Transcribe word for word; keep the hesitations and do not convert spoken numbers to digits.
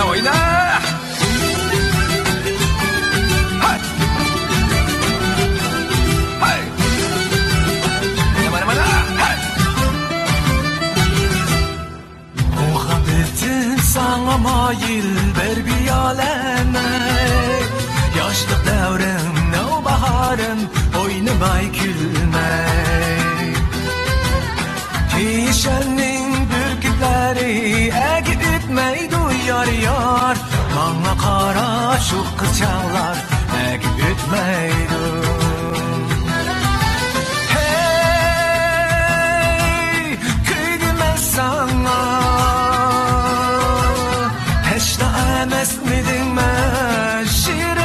oyna oyna. Hay. Hay. Mana mana. Hay. Muhabbetin sana mayil ver bir aleme. Yaşlık devrim ne baharım oynamay gülmey. Kişenin bürkütleri egip ütmey duyar yar. Bana kara şu kıçalar egip ütmey dur. Hey kıydım ben sana. Hiç de emes midin me şirin.